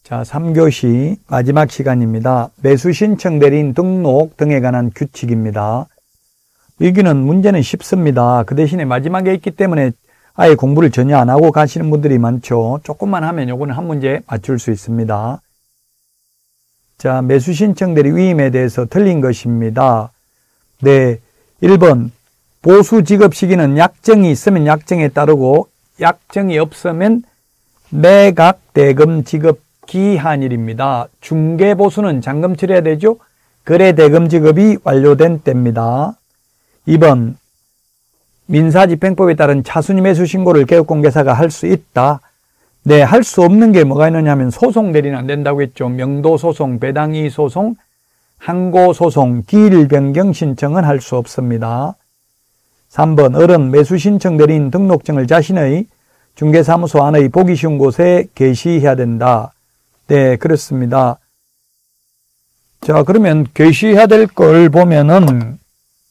자, 3교시 마지막 시간입니다. 매수 신청 대리인 등록 등에 관한 규칙입니다. 여기는 문제는 쉽습니다. 그 대신에 마지막에 있기 때문에 아예 공부를 전혀 안 하고 가시는 분들이 많죠. 조금만 하면 요거는 한 문제 맞출 수 있습니다. 자, 매수 신청 대리 위임에 대해서 틀린 것입니다. 네, 1번 보수 지급 시기는 약정이 있으면 약정에 따르고 약정이 없으면 매각 대금 지급 기한일입니다. 중개보수는 잔금 치러야 되죠. 거래 대금 지급이 완료된 때입니다. 2번 민사집행법에 따른 차순위 매수 신고를 개업공개사가 할 수 있다. 네, 할 수 없는 게 뭐가 있느냐 하면 소송 대리는 안 된다고 했죠. 명도소송, 배당이소송, 항고소송, 기일 변경 신청은 할 수 없습니다. 3번 어른 매수 신청 대리인 등록증을 자신의 중개사무소 안의 보기 쉬운 곳에 게시해야 된다. 네, 그렇습니다. 자, 그러면 게시해야 될 걸 보면은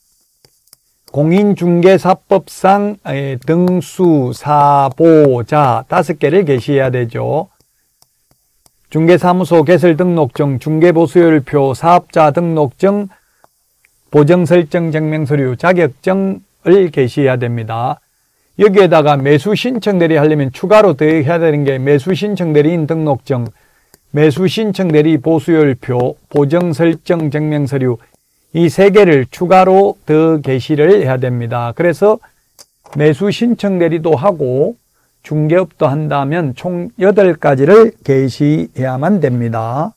공인중개사법상 등수, 사보자 5개를 게시해야 되죠. 중개사무소 개설 등록증, 중개보수율표, 사업자 등록증, 보정설정 증명서류, 자격증을 게시해야 됩니다. 여기에다가 매수 신청 대리 하려면 추가로 더해야 되는 게 매수 신청 대리인 등록증, 매수 신청 대리 보수율표, 보정 설정 증명서류 이 3개를 추가로 더 게시를 해야 됩니다. 그래서 매수 신청 대리도 하고 중개업도 한다면 총 8가지를 게시해야만 됩니다.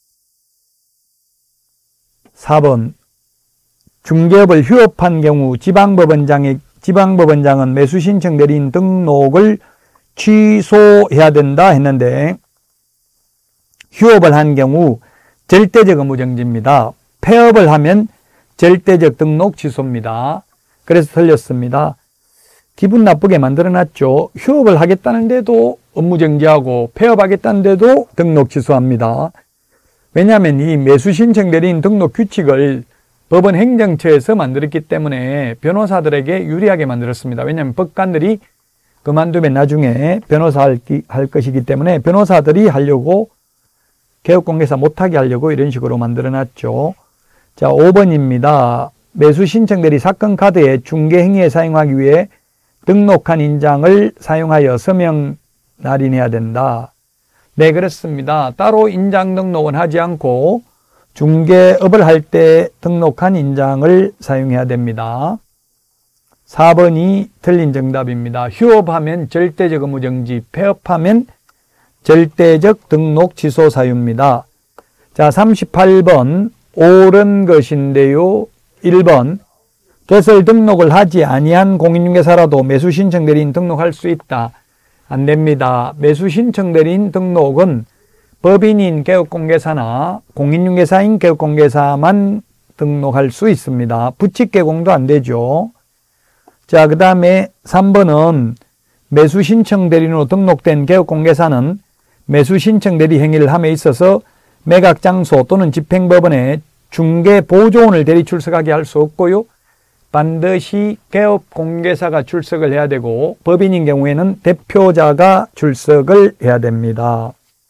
4번 중개업을 휴업한 경우 지방법원장은 매수 신청 대리인 등록을 취소해야 된다 했는데 휴업을 한 경우 절대적 의무정지입니다. 폐업을 하면 절대적 등록 취소입니다. 그래서 틀렸습니다. 기분 나쁘게 만들어놨죠. 휴업을 하겠다는데도 업무정지하고 폐업하겠다는데도 등록 취소합니다. 왜냐하면 이 매수 신청 대리인 등록 규칙을 법원 행정처에서 만들었기 때문에 변호사들에게 유리하게 만들었습니다. 왜냐하면 법관들이 그만두면 나중에 변호사 할 것이기 때문에 변호사들이 하려고 개업공개사 못하게 하려고 이런 식으로 만들어놨죠. 자, 5번입니다. 매수 신청 대리 사건 카드에 중개 행위에 사용하기 위해 등록한 인장을 사용하여 서명 날인해야 된다. 네, 그렇습니다. 따로 인장 등록은 하지 않고 중개업을 할 때 등록한 인장을 사용해야 됩니다. 4번이 틀린 정답입니다. 휴업하면 절대적 의무정지, 폐업하면 절대적 등록 취소 사유입니다. 자, 38번 옳은 것인데요. 1번 개설 등록을 하지 아니한 공인중개사라도 매수 신청 대리인 등록할 수 있다. 안 됩니다. 매수 신청 대리인 등록은 법인인 개업공개사나 공인중개사인 개업공개사만 등록할 수 있습니다. 부칙개공도 안 되죠. 자, 그 다음에 3번은 매수 신청 대리인으로 등록된 개업공개사는 매수 신청 대리 행위를 함에 있어서 매각 장소 또는 집행법원에 중개 보조원을 대리 출석하게 할 수 없고요. 반드시 개업공개사가 출석을 해야 되고 법인인 경우에는 대표자가 출석을 해야 됩니다.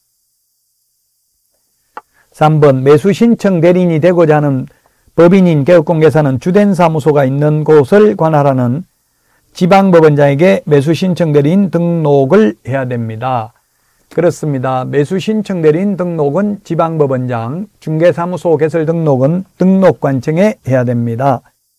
3번 매수 신청 대리인이 되고자 하는 법인인 개업공개사는 주된 사무소가 있는 곳을 관할하는 지방법원장에게 매수 신청 대리인 등록을 해야 됩니다. 그렇습니다. 매수 신청 대리인 등록은 지방법원장, 중개사무소 개설 등록은 등록관청에 해야 됩니다.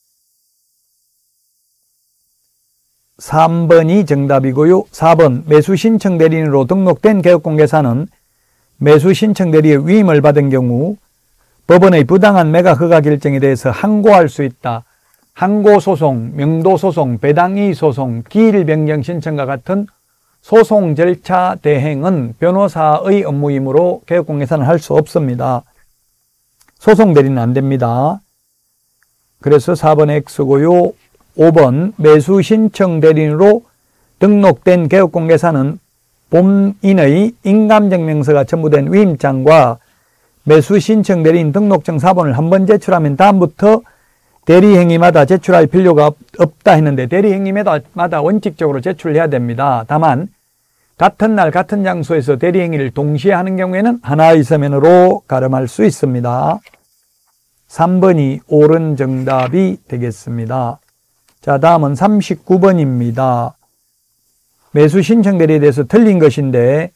3번이 정답이고요. 4번 매수 신청 대리인으로 등록된 개업공개사는 매수 신청 대리의 위임을 받은 경우 법원의 부당한 매각 허가 결정에 대해서 항고할 수 있다. 항고소송, 명도소송, 배당이소송, 기일 변경 신청과 같은 소송 절차 대행은 변호사의 업무이므로 개업공개사는 할 수 없습니다. 소송 대리는 안 됩니다. 그래서 4번 X고요. 5번 매수 신청 대리인으로 등록된 개업공개사는 본인의 인감증명서가 첨부된 위임장과 매수 신청 대리인 등록증 사본을 한 번 제출하면 다음부터 대리행위마다 제출할 필요가 없다 했는데 대리행위마다 원칙적으로 제출해야 됩니다. 다만 같은 날 같은 장소에서 대리행위를 동시에 하는 경우에는 하나의 서면으로 가름할 수 있습니다. 3번이 옳은 정답이 되겠습니다. 자, 다음은 39번입니다. 매수 신청 대리에 대해서 틀린 것인데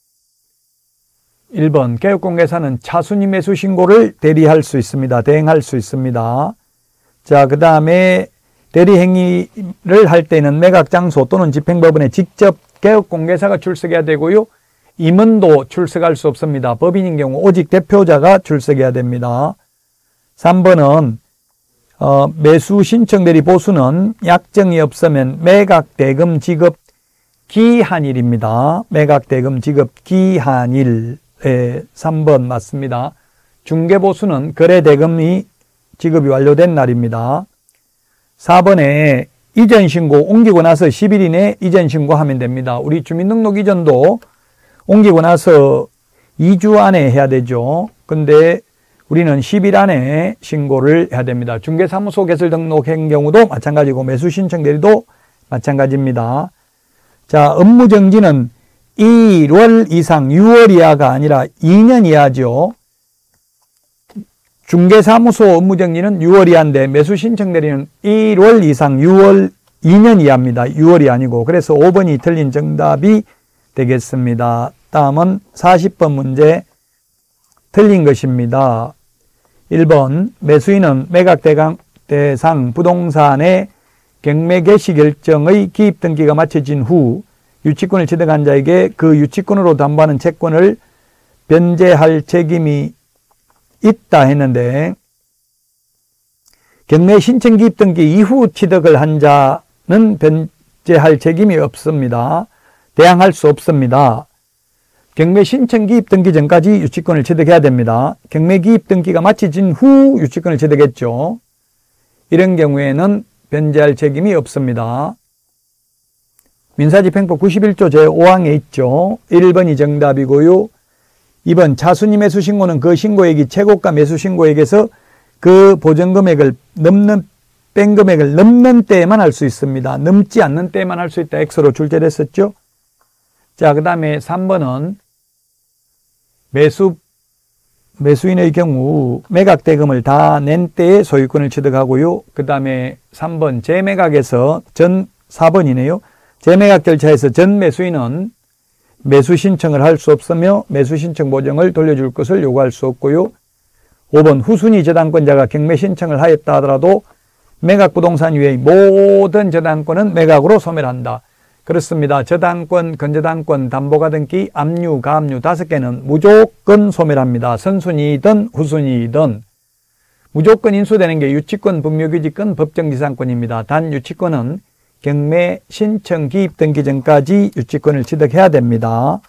1번 개업공개사는 차순위 매수 신고를 대리할 수 있습니다. 대행할 수 있습니다. 자, 그 다음에 대리행위를 할 때는 매각장소 또는 집행법원에 직접 개업공개사가 출석해야 되고요. 임원도 출석할 수 없습니다. 법인인 경우 오직 대표자가 출석해야 됩니다. 3번은 매수 신청 대리 보수는 약정이 없으면 매각대금 지급 기한일입니다. 매각대금 지급 기한일. 3번 맞습니다. 중개보수는 거래대금이 지급이 완료된 날입니다. 4번에 이전 신고 옮기고 나서 10일 이내 이전 신고하면 됩니다. 우리 주민등록 이전도 옮기고 나서 2주 안에 해야 되죠. 근데 우리는 10일 안에 신고를 해야 됩니다. 중개사무소 개설 등록한 경우도 마찬가지고 매수 신청 대리도 마찬가지입니다. 자, 업무 정지는 1월 이상 6월 이하가 아니라 2년 이하죠. 중개사무소 업무 정지는 6월 이하인데 매수 신청 대리는 1월 이상 6월 2년 이하입니다. 6월이 아니고. 그래서 5번이 틀린 정답이 되겠습니다. 다음은 40번 문제 틀린 것입니다. 1번 매수인은 매각 대상 부동산의 경매 개시 결정의 기입 등기가 마쳐진 후 유치권을 취득한 자에게 그 유치권으로 담보하는 채권을 변제할 책임이 있다 했는데 경매 신청 기입 등기 이후 취득을 한 자는 변제할 책임이 없습니다. 대항할 수 없습니다. 경매 신청 기입 등기 전까지 유치권을 취득해야 됩니다. 경매 기입 등기가 마쳐진 후 유치권을 취득했죠. 이런 경우에는 변제할 책임이 없습니다. 민사집행법 91조 제5항에 있죠. 1번이 정답이고요. 2번 차순위 매수 신고는 그 신고액이 최고가 매수 신고액에서 그 보전금액을 뺀 금액을 넘는 때에만 할 수 있습니다. 넘지 않는 때에만 할 수 있다. X로 출제됐었죠. 자, 그 다음에 3번은 매수인의 경우 매각대금을 다 낸 때에 소유권을 취득하고요. 그 다음에 3번 재매각에서 4번이네요. 재매각 절차에서 전 매수인은 매수 신청을 할 수 없으며 매수 신청 보증을 돌려줄 것을 요구할 수 없고요. 5번 후순위 저당권자가 경매 신청을 하였다 하더라도 매각 부동산 외의 모든 저당권은 매각으로 소멸한다. 그렇습니다. 저당권, 건저당권, 담보가등기, 압류, 가압류 5개는 무조건 소멸합니다. 선순위이든 후순위이든. 무조건 인수되는 게 유치권, 분묘규직권, 법정지상권입니다. 단 유치권은 경매 신청 기입 등기 전까지 유치권을 취득해야 됩니다.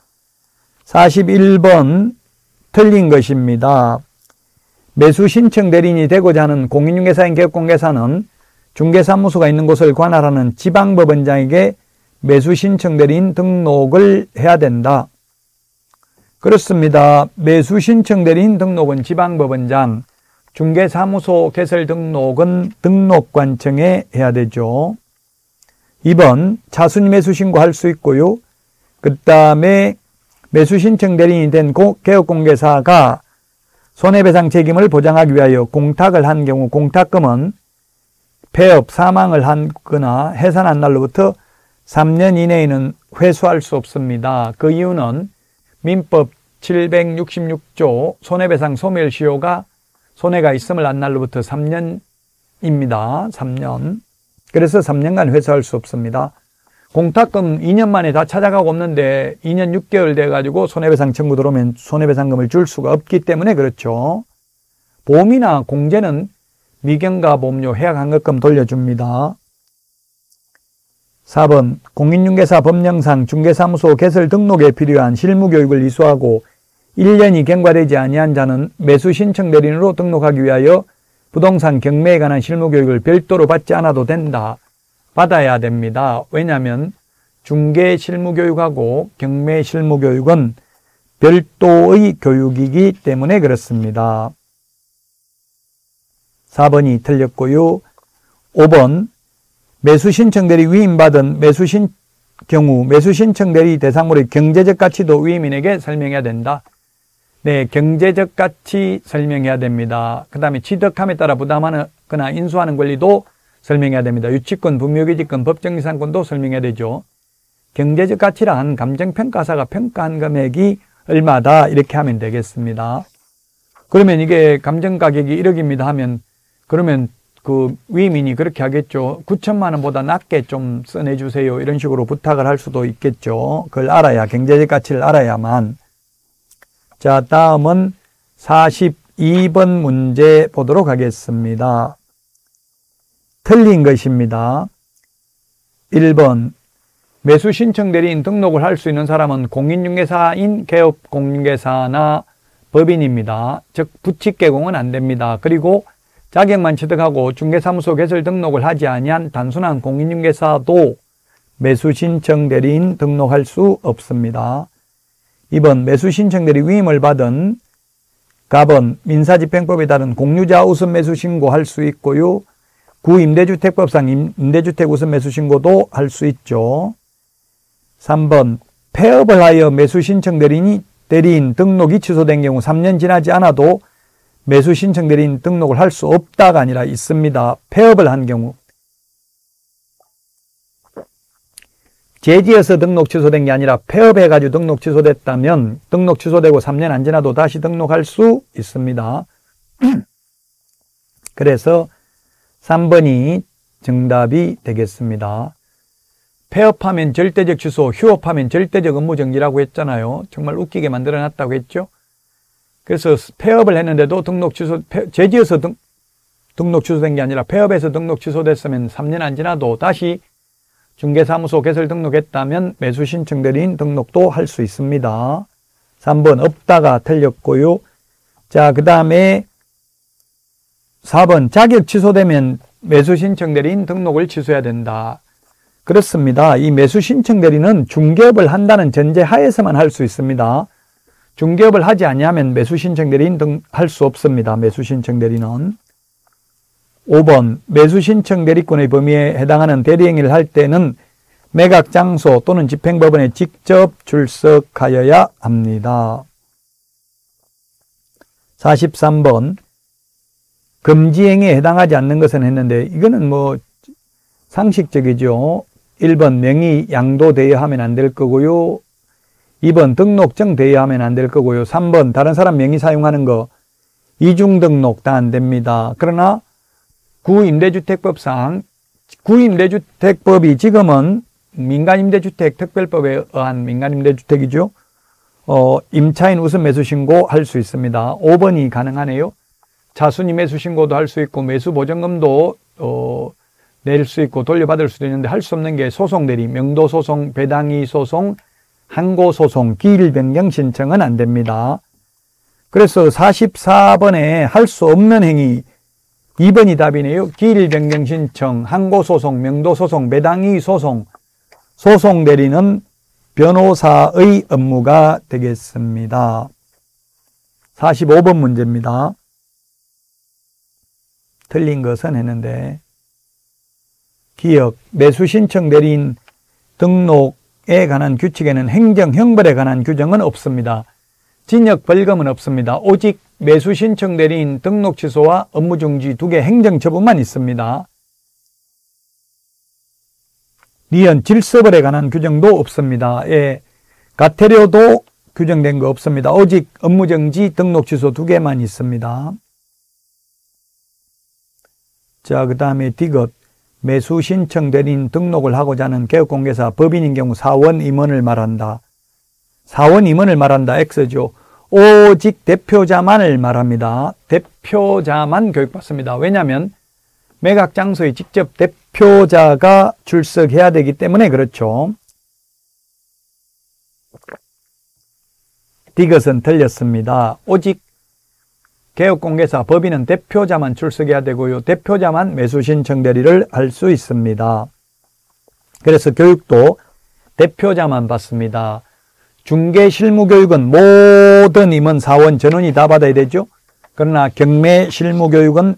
41번 틀린 것입니다. 매수 신청 대리인이 되고자 하는 공인중개사인 개업공개사는 중개사무소가 있는 곳을 관할하는 지방법원장에게 매수 신청 대리인 등록을 해야 된다. 그렇습니다. 매수 신청 대리인 등록은 지방법원장, 중개사무소 개설 등록은 등록관청에 해야 되죠. 2번 차순위 매수 신고할 수 있고요. 그 다음에 매수 신청 대리인이 된 개업공개사가 손해배상 책임을 보장하기 위하여 공탁을 한 경우 공탁금은 폐업, 사망을 하거나 해산한 날로부터 3년 이내에는 회수할 수 없습니다. 그 이유는 민법 766조 손해배상 소멸시효가 손해가 있음을 한 날로부터 3년입니다. 3년. 그래서 3년간 회수할 수 없습니다. 공탁금 2년 만에 다 찾아가고 없는데 2년 6개월 돼가지고 손해배상 청구 들어오면 손해배상금을 줄 수가 없기 때문에 그렇죠. 보험이나 공제는 미경과 보험료 해약환급금 돌려줍니다. 4번 공인중개사 법령상 중개사무소 개설 등록에 필요한 실무교육을 이수하고 1년이 경과되지 아니한 자는 매수 신청 대리인으로 등록하기 위하여 부동산 경매에 관한 실무교육을 별도로 받지 않아도 된다. 받아야 됩니다. 왜냐하면 중개 실무교육하고 경매 실무교육은 별도의 교육이기 때문에 그렇습니다. 4번이 틀렸고요. 5번 매수 신청 대리 위임받은 매수 신청 경우 매수 신청 대리 대상물의 경제적 가치도 위임인에게 설명해야 된다. 네, 경제적 가치 설명해야 됩니다. 그 다음에 취득함에 따라 부담하거나 인수하는 권리도 설명해야 됩니다. 유치권, 분묘기지권, 법정이상권도 설명해야 되죠. 경제적 가치라 한 감정평가사가 평가한 금액이 얼마다 이렇게 하면 되겠습니다. 그러면 이게 감정가격이 1억입니다 하면 그러면 그 위임인이 그렇게 하겠죠. 9천만 원보다 낮게 좀 써내주세요. 이런 식으로 부탁을 할 수도 있겠죠. 그걸 알아야, 경제적 가치를 알아야만. 자, 다음은 42번 문제 보도록 하겠습니다. 틀린 것입니다. 1번 매수 신청 대리인 등록을 할 수 있는 사람은 공인중개사인 개업공인중개사나 법인입니다. 즉 부칙개공은 안 됩니다. 그리고 자격만 취득하고 중개사무소 개설 등록을 하지 아니한 단순한 공인중개사도 매수 신청 대리인 등록할 수 없습니다. 2번 매수 신청 대리 위임을 받은 갑은 민사집행법에 따른 공유자 우선 매수 신고할 수 있고요. 구임대주택법상 임대주택 우선 매수 신고도 할 수 있죠. 3번 폐업을 하여 매수 신청 대리인 등록이 취소된 경우 3년 지나지 않아도 매수 신청 대리인 등록을 할 수 없다가 아니라 있습니다. 폐업을 한 경우. 제지어서 등록 취소된 게 아니라 폐업해가지고 등록 취소됐다면 등록 취소되고 3년 안 지나도 다시 등록할 수 있습니다. 그래서 3번이 정답이 되겠습니다. 폐업하면 절대적 취소, 휴업하면 절대적 업무정지라고 했잖아요. 정말 웃기게 만들어놨다고 했죠. 그래서 폐업을 했는데도 등록 취소, 제지어서 등록 취소된 게 아니라 폐업해서 등록 취소됐으면 3년 안 지나도 다시 중개사무소 개설 등록했다면 매수 신청 대리인 등록도 할 수 있습니다. 3번 없다가 틀렸고요. 자, 그 다음에 4번 자격 취소되면 매수 신청 대리인 등록을 취소해야 된다. 그렇습니다. 이 매수 신청 대리는 중개업을 한다는 전제 하에서만 할 수 있습니다. 중개업을 하지 아니하면 매수 신청 대리인 등 할 수 없습니다. 매수 신청 대리는. 5번 매수 신청 대리권의 범위에 해당하는 대리행위를 할 때는 매각 장소 또는 집행법원에 직접 출석하여야 합니다. 43번 금지행위에 해당하지 않는 것은 했는데 이거는 뭐 상식적이죠. 1번 명의 양도되어야 하면 안 될 거고요. 2번 등록증 되어야 하면 안 될 거고요. 3번 다른 사람 명의 사용하는 거 이중등록 다 안 됩니다. 그러나 구임대주택법상 구임대주택법이 지금은 민간임대주택 특별법에 의한 민간임대주택이죠. 임차인 우선 매수신고 할 수 있습니다. 5번이 가능하네요. 차순위 매수신고도 할 수 있고 매수보전금도 낼 수 있고 돌려받을 수도 있는데 할 수 없는 게 소송대리, 명도소송, 배당이 소송, 항고소송, 기일변경 신청은 안 됩니다. 그래서 44번에 할 수 없는 행위 2번이 답이네요. 기일변경 신청, 항고소송, 명도소송, 배당이 소송, 소송대리는 변호사의 업무가 되겠습니다. 45번 문제입니다. 틀린 것은 했는데 기억, 매수신청 대리인 등록에 관한 규칙에는 행정, 형벌에 관한 규정은 없습니다. 징역, 벌금은 없습니다. 오직 매수신청 대리인 등록 취소와 업무중지 2개 행정처분만 있습니다. 니은, 질서벌에 관한 규정도 없습니다. 예, 가태료도 규정된 거 없습니다. 오직 업무정지, 등록 취소 2개만 있습니다. 자, 그 다음에 디귿. 매수 신청 대리인 등록을 하고자 하는 개업공개사 법인인 경우 사원 임원을 말한다. 사원 임원을 말한다. X죠. 오직 대표자만을 말합니다. 대표자만 교육받습니다. 왜냐하면 매각 장소에 직접 대표자가 출석해야 되기 때문에 그렇죠. 디귿은 틀렸습니다. 오직 개업공개사 법인은 대표자만 출석해야 되고요. 대표자만 매수신청 대리를 할 수 있습니다. 그래서 교육도 대표자만 받습니다. 중개실무교육은 모든 임원, 사원, 전원이 다 받아야 되죠. 그러나 경매실무교육은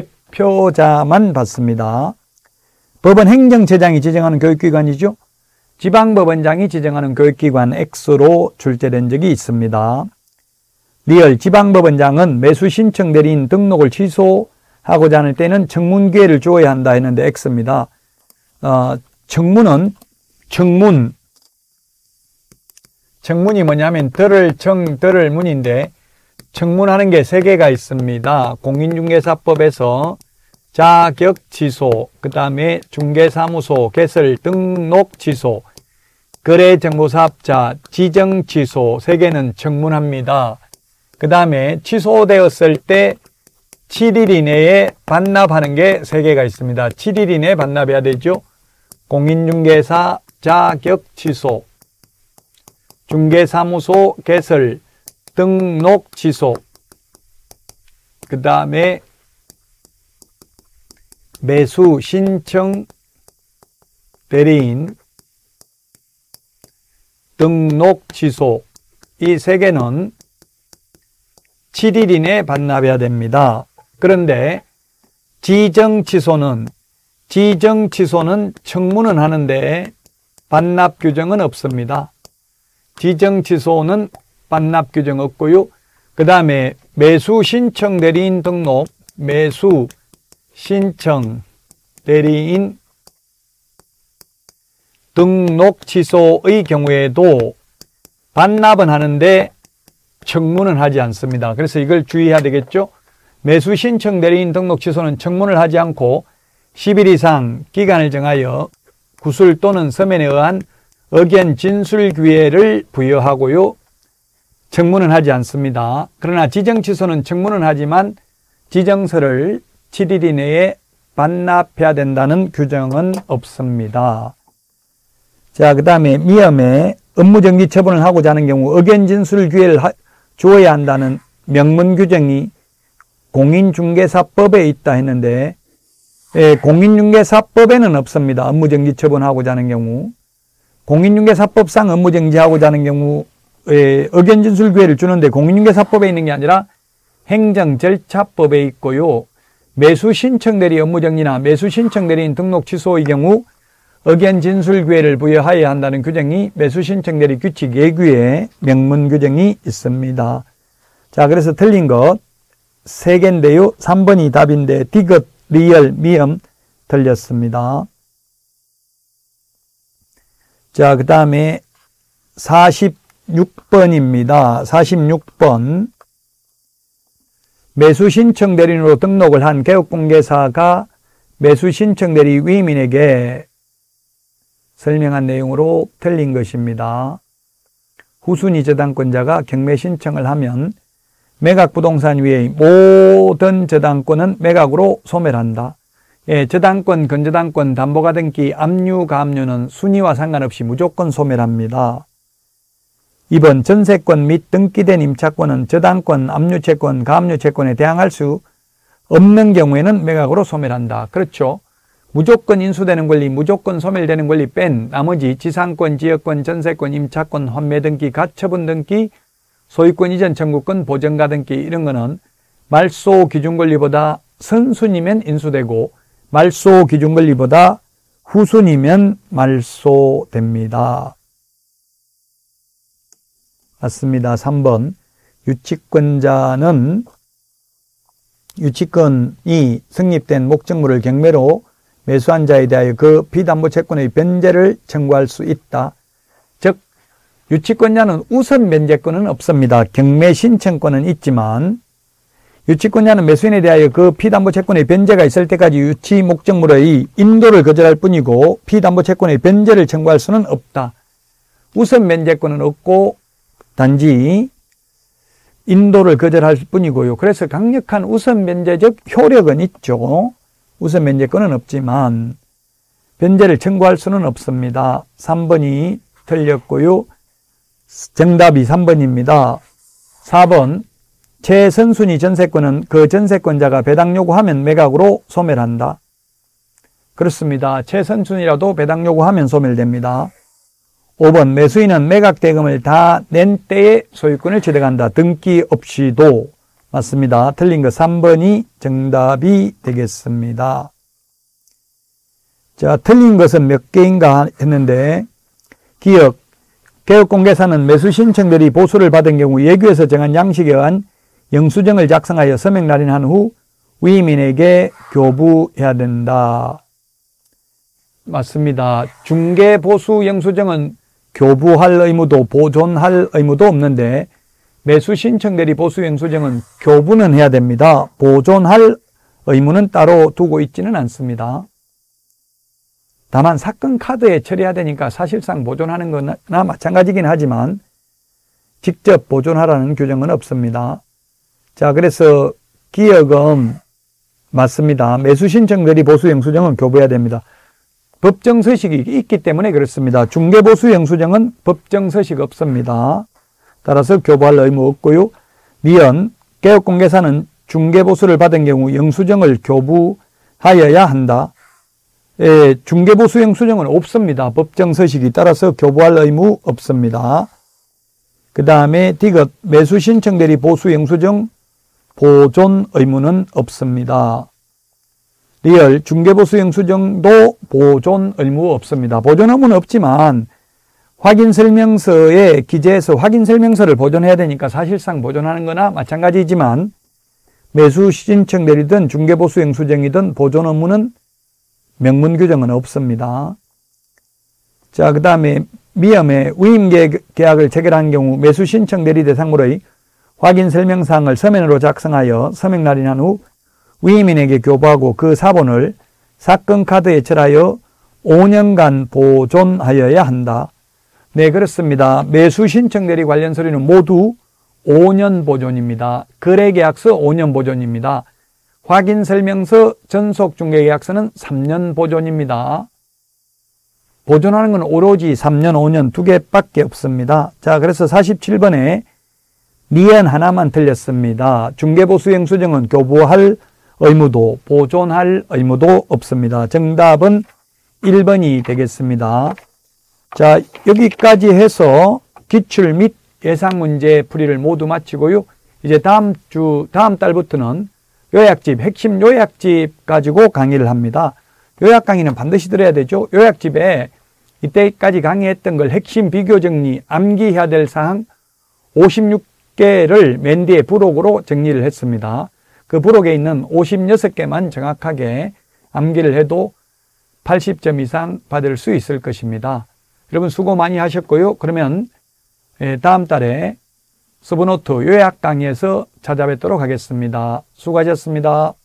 대표자만 받습니다. 법원 행정처장이 지정하는 교육기관이죠. 지방법원장이 지정하는 교육기관 X로 출제된 적이 있습니다. 리얼 지방법원장은 매수 신청 대리인 등록을 취소하고자 하는 때는 청문 기회를 주어야 한다 했는데 X입니다. 청문이 뭐냐면 들을 문인데 청문하는 게 3개가 있습니다. 공인중개사법에서 자격 취소, 그 다음에 중개사무소 개설 등록 취소, 거래정보사업자 지정 취소 3개는 청문합니다. 그 다음에 취소되었을 때 7일 이내에 반납하는 게 3개가 있습니다. 7일 이내에 반납해야 되죠. 공인중개사 자격 취소, 중개사무소 개설 등록 취소, 그 다음에 매수 신청 대리인 등록 취소, 이 3개는 7일 이내에 반납해야 됩니다. 그런데 지정 취소는 청문은 하는데 반납 규정은 없습니다. 지정 취소는 반납 규정 없고요. 그 다음에 매수 신청 대리인 등록, 매수 신청 대리인 등록 취소의 경우에도 반납은 하는데 청문은 하지 않습니다. 그래서 이걸 주의해야 되겠죠. 매수 신청 대리인 등록 취소는 청문을 하지 않고 10일 이상 기간을 정하여 구술 또는 서면에 의한 의견 진술 기회를 부여하고요. 청문은 하지 않습니다. 그러나 지정 취소는 청문은 하지만 지정서를 7일 이내에 반납해야 된다는 규정은 없습니다. 자, 그 다음에 미엄에 업무정지 처분을 하고자 하는 경우 의견 진술 기회를 주어야 한다는 명문 규정이 공인중개사법에 있다 했는데 공인중개사법에는 없습니다. 업무정지 처분하고자 하는 경우. 공인중개사법상 업무정지하고자 하는 경우 의견 진술 기회를 주는데 공인중개사법에 있는 게 아니라 행정절차법에 있고요. 매수신청대리 업무정지나 매수신청대리인 등록 취소의 경우 의견 진술 기회를 부여하여야 한다는 규정이 매수신청대리 규칙 예규에 명문 규정이 있습니다. 자, 그래서 틀린 것 3개인데요. 3번이 답인데 디귿, 리얼, 미엄 틀렸습니다. 자, 그 다음에 46번입니다. 46번. 매수신청 대리인으로 등록을 한 개업공개사가 매수신청 대리 위임인에게 설명한 내용으로 틀린 것입니다. 후순위 저당권자가 경매 신청을 하면 매각부동산 위의 모든 저당권은 매각으로 소멸한다. 저당권, 건저당권, 담보가 등기, 압류, 가압류는 순위와 상관없이 무조건 소멸합니다. 2번 전세권 및 등기된 임차권은 저당권, 압류채권, 가압류채권에 대항할 수 없는 경우에는 매각으로 소멸한다. 그렇죠. 무조건 인수되는 권리, 무조건 소멸되는 권리 뺀 나머지 지상권, 지역권, 전세권, 임차권, 환매 등기, 가처분 등기, 소유권 이전 청구권, 보전가 등기 이런 거는 말소 기준 권리보다 선순위면 인수되고 말소 기준 권리보다 후순위면 말소됩니다. 맞습니다. 3번. 유치권자는 유치권이 성립된 목적물을 경매로 매수한 자에 대하여 그 피담보채권의 변제를 청구할 수 있다. 즉 유치권자는 우선 변제권은 없습니다. 경매 신청권은 있지만 유치권자는 매수인에 대하여 그 피담보채권의 변제가 있을 때까지 유치 목적물의 인도를 거절할 뿐이고 피담보채권의 변제를 청구할 수는 없다. 우선 변제권은 없고 단지 인도를 거절할 뿐이고요. 그래서 강력한 우선 변제적 효력은 있죠. 우선 변제권은 없지만 변제를 청구할 수는 없습니다. 3번이 틀렸고요. 정답이 3번입니다. 4번 최선순위 전세권은 그 전세권자가 배당 요구하면 매각으로 소멸한다. 그렇습니다. 최선순위라도 배당 요구하면 소멸됩니다. 5번 매수인은 매각 대금을 다 낸 때에 소유권을 취득한다. 등기 없이도. 맞습니다. 틀린 거 3번이 정답이 되겠습니다. 자, 틀린 것은 몇 개인가 했는데 기역, 개업공개사는 매수 신청들이 보수를 받은 경우 예규에서 정한 양식에 의한 영수증을 작성하여 서명 날인한 후 위임인에게 교부해야 된다. 맞습니다. 중개보수 영수증은 교부할 의무도 보존할 의무도 없는데 매수 신청대리 보수 영수증은 교부는 해야 됩니다. 보존할 의무는 따로 두고 있지는 않습니다. 다만 사건 카드에 처리해야 되니까 사실상 보존하는 거나 마찬가지긴 하지만 직접 보존하라는 규정은 없습니다. 자, 그래서 기역은 맞습니다. 매수 신청대리 보수 영수증은 교부해야 됩니다. 법정 서식이 있기 때문에 그렇습니다. 중개보수 영수증은 법정 서식 없습니다. 따라서 교부할 의무 없고요. 미연, 개업공개사는 중개보수를 받은 경우 영수증을 교부하여야 한다. 중개보수 영수증은 없습니다. 법정 서식이. 따라서 교부할 의무 없습니다. 그 다음에 디귿, 매수 신청대리 보수 영수증 보존 의무는 없습니다. 리얼, 중개보수 영수증도 보존 의무 없습니다. 보존 의무는 없지만 확인설명서에 기재해서 확인설명서를 보존해야 되니까 사실상 보존하는 거나 마찬가지지만 매수 신청대리든 중개보수 영수증이든 보존 의무는 명문 규정은 없습니다. 자, 그 다음에 미염에 위임계약을 체결한 경우 매수 신청대리 대상으로의 확인설명사항을 서면으로 작성하여 서명 날인한 후 위임인에게 교부하고 그 사본을 사건 카드에 철하여 5년간 보존하여야 한다. 네, 그렇습니다. 매수 신청 대리 관련 서류는 모두 5년 보존입니다. 거래계약서 5년 보존입니다. 확인설명서, 전속중개계약서는 3년 보존입니다. 보존하는 건 오로지 3년, 5년 두 개밖에 없습니다. 자, 그래서 47번에 니은 하나만 틀렸습니다. 중개보수 영수증은 교부할 의무도 보존할 의무도 없습니다. 정답은 1번이 되겠습니다. 자, 여기까지 해서 기출 및 예상 문제 풀이를 모두 마치고요. 이제 다음 달부터는 요약집, 핵심 요약집 가지고 강의를 합니다. 요약 강의는 반드시 들어야 되죠. 요약집에 이때까지 강의했던 걸 핵심 비교 정리, 암기해야 될 사항 56개를 맨 뒤에 부록으로 정리를 했습니다. 그 부록에 있는 56개만 정확하게 암기를 해도 80점 이상 받을 수 있을 것입니다. 여러분 수고 많이 하셨고요. 그러면 다음 달에 서브노트 요약 강의에서 찾아뵙도록 하겠습니다. 수고하셨습니다.